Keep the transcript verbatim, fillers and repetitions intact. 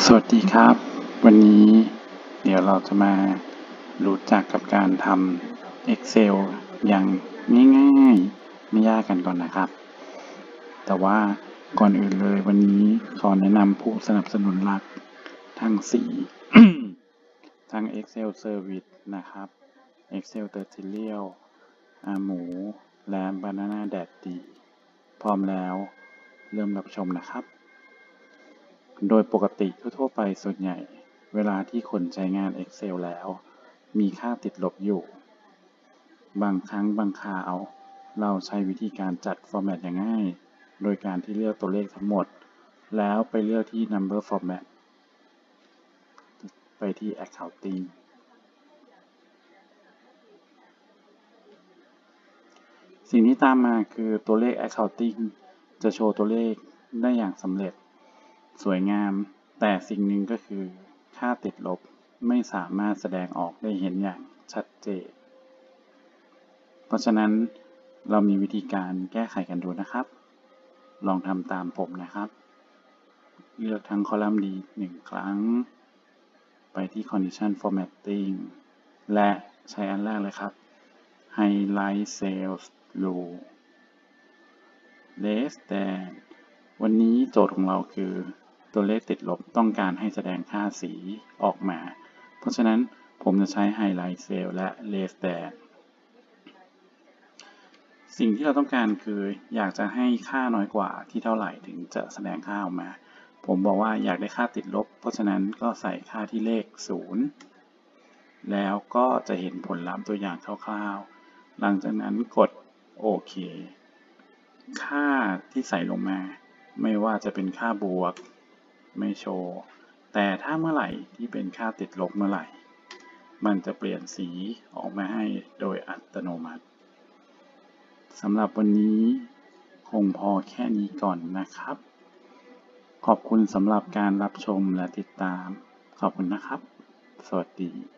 สวัสดีครับวันนี้เดี๋ยวเราจะมารู้จักกับการทำ Excel อย่างง่ายๆไม่ยากกันก่อนนะครับแต่ว่าก่อนอื่นเลยวันนี้ขอแนะนำผู้สนับสนุนหลักทั้งสี่ ทั้ง Excel Service นะครับ Excel Tutorial อาหมูและ Banana Daddy พร้อมแล้วเริ่มรับชมนะครับโดยปกติทั่วๆไปส่วนใหญ่เวลาที่คนใช้งาน Excel แล้วมีค่าติดลบอยู่บางครั้งบางคราวเราใช้วิธีการจัด Format อย่างง่ายโดยการที่เลือกตัวเลขทั้งหมดแล้วไปเลือกที่ Number Format ไปที่ Accounting สิ่งที่ตามมาคือตัวเลข Accounting จะโชว์ตัวเลขได้อย่างสำเร็จสวยงามแต่สิ่งหนึ่งก็คือค่าติดลบไม่สามารถแสดงออกได้เห็นอย่างชัดเจนเพราะฉะนั้นเรามีวิธีการแก้ไขกันดูนะครับลองทำตามผมนะครับเลือกทั้งคอลัมน์ D หนึ่งครั้งไปที่ Condition Formatting และใช้อันแรกเลยครับ Highlight Sales Rule less than วันนี้โจทย์ของเราคือตัวเลขติดลบต้องการให้แสดงค่าสีออกมาเพราะฉะนั้นผมจะใช้ Highlight Cell และ less than สิ่งที่เราต้องการคืออยากจะให้ค่าน้อยกว่าที่เท่าไหร่ถึงจะแสดงค่าออกมาผมบอกว่าอยากได้ค่าติดลบเพราะฉะนั้นก็ใส่ค่าที่เลขศูนย์แล้วก็จะเห็นผลลัพธ์ตัวอย่างคร่าวๆหลังจากนั้นกดโอเคค่าที่ใส่ลงมาไม่ว่าจะเป็นค่าบวกไม่โชว์แต่ถ้าเมื่อไหร่ที่เป็นค่าติดลบเมื่อไหร่มันจะเปลี่ยนสีออกมาให้โดยอัตโนมัติสำหรับวันนี้คงพอแค่นี้ก่อนนะครับขอบคุณสำหรับการรับชมและติดตามขอบคุณนะครับสวัสดี